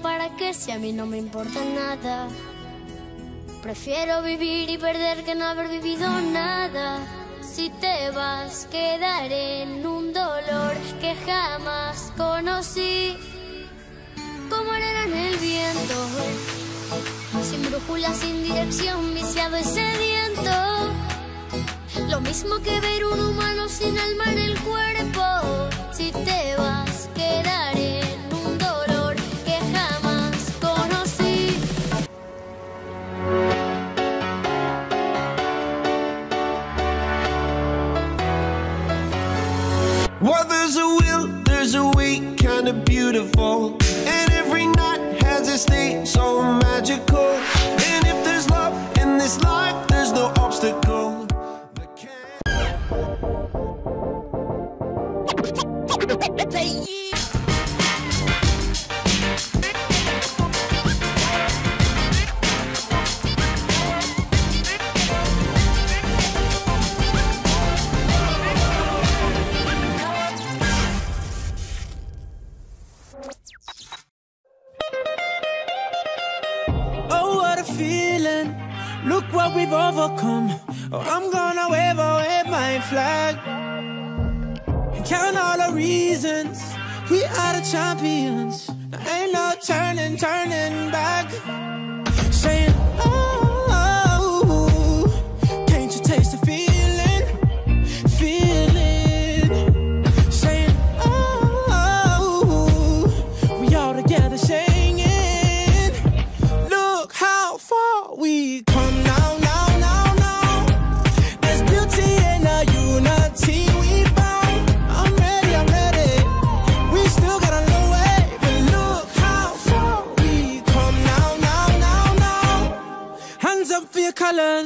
para qué si a mí no me importa nada. Prefiero vivir y perder que no haber vivido nada. Si te vas, quedaré en un dolor que jamás conocí. Como arena en el viento, sin brújula, sin dirección, viciado y sediento. Lo mismo que ver un humano sin alma en el cuerpo. Si te vas, quedaré en un dolor que jamás conocí. Well, there's a will, there's a way, kinda beautiful. And every night has a state so magical. And if there's love in this life, there's no obstacle that can... Feeling, look what we've overcome. Oh, I'm gonna wave my flag and count all the reasons we are the champions. There ain't no turning back. Saying, oh, can't you taste the feeling? Saying, oh, we all together singing. How far we come now. There's beauty in the unity we found. I'm ready. We still got a long way, but look how far we come now. Hands up for your colors.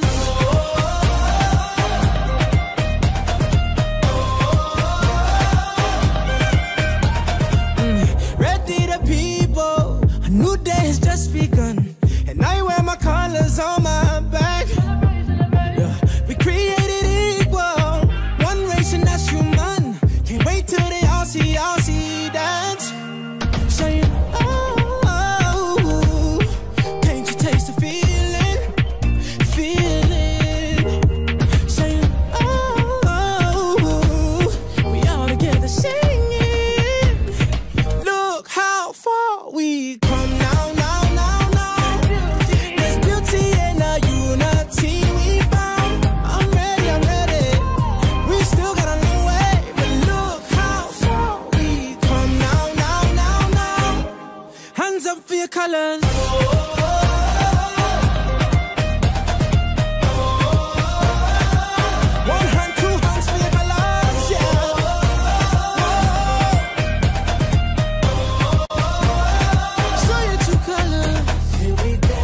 Ready the people, a new day has just begun. And I wear my colors on my back. Yeah. We created equal, one race and that's human. Can't wait till they all see dance. Saying, oh, can't you taste the feeling? Saying, oh, we all together singing. Look how far we come now. For your colors. One hand, two hands for your colors, yeah. So your two colors. Here we go.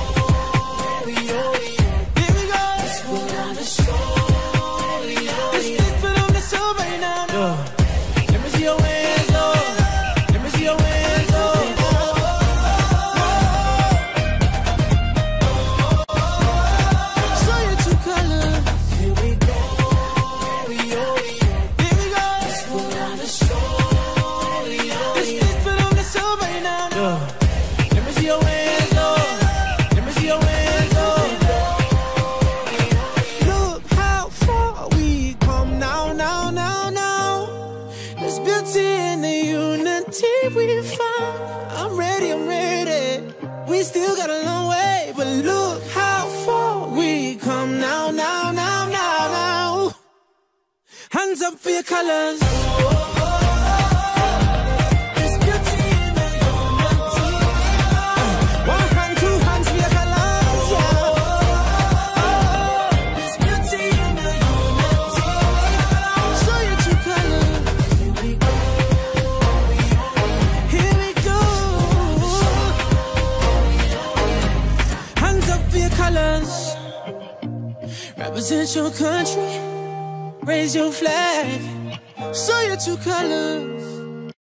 This one on the show. This different on the show right now. Let me see your hands, Lord. Let me see your hands, Lord. We found. I'm ready. We still got a long way, but look how far we come now. Hands up for your colors. There's beauty in the unity. One hand, two hands for your colors, yeah. There's beauty in the unity. Show your true colors. Here we go. Hands up for your colors. Represent your country. Raise your flag. Show your true colors.